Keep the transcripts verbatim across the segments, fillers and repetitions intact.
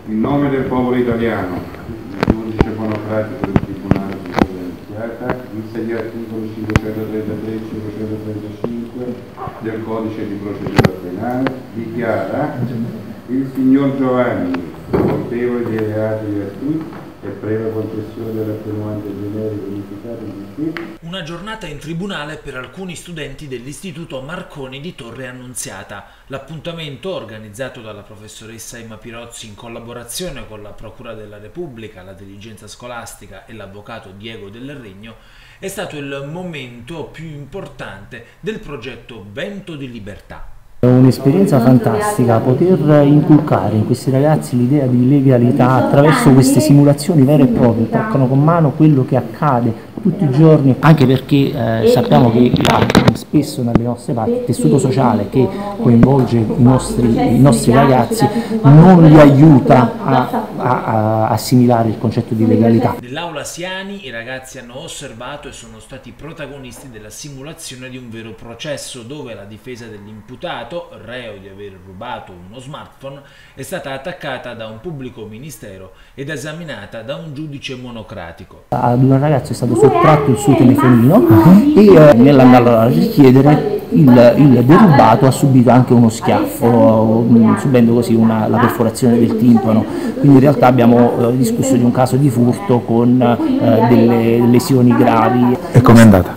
In nome del popolo italiano, il giudice monocratico del Tribunale di Sorveglianza, in base agli articoli cinquecentotrentatré e cinquecentotrentacinque del Codice di procedura penale, dichiara il signor Giovanni colpevole dei reati gratuiti e previa concessione dell'attenuante generica unificata in giustizia. Una giornata in tribunale per alcuni studenti dell'Istituto Marconi di Torre Annunziata. L'appuntamento, organizzato dalla professoressa Emma Pirozzi in collaborazione con la Procura della Repubblica, la dirigenza scolastica e l'avvocato Diego Del Regno, è stato il momento più importante del progetto Vento di Libertà. È un'esperienza fantastica poter inculcare in questi ragazzi l'idea di legalità attraverso queste simulazioni vere e proprie, toccano con mano quello che accade tutti i giorni, anche perché eh, sappiamo che spesso nelle nostre parti il tessuto sociale che coinvolge i nostri, i nostri ragazzi non li aiuta a, a, a assimilare il concetto di legalità. Nell'aula Siani i ragazzi hanno osservato e sono stati protagonisti della simulazione di un vero processo dove la difesa dell'imputato, reo di aver rubato uno smartphone, è stata attaccata da un pubblico ministero ed esaminata da un giudice monocratico. Ad un ragazzo è stato sottratto il suo telefonino e eh, nell'andarlo a richiedere il, il derubato ha subito anche uno schiaffo, subendo così una, la perforazione del timpano. Quindi in realtà abbiamo eh, discusso di un caso di furto con eh, delle lesioni gravi. E com'è andata?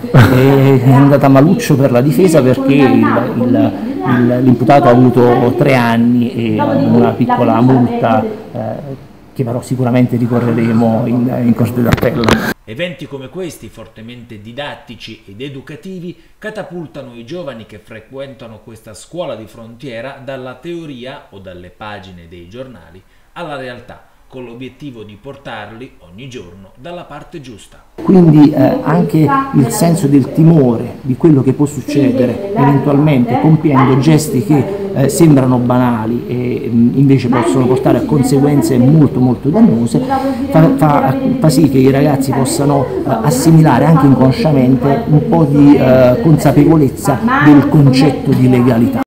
È andata maluccio per la difesa perché l'imputato ha avuto tre anni e una piccola multa eh, che però sicuramente ricorreremo in, in corte d'appello. Eventi come questi, fortemente didattici ed educativi, catapultano i giovani che frequentano questa scuola di frontiera dalla teoria o dalle pagine dei giornali alla realtà, con l'obiettivo di portarli ogni giorno dalla parte giusta. Quindi eh, anche il senso del timore di quello che può succedere eventualmente compiendo gesti che eh, sembrano banali e mh, invece possono portare a conseguenze molto molto dannose, fa, fa, fa sì che i ragazzi possano eh, assimilare anche inconsciamente un po' di eh, consapevolezza del concetto di legalità.